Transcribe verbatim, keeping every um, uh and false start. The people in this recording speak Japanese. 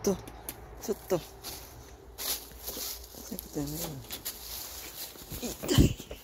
とちょっとちょっとやめろよ。痛い。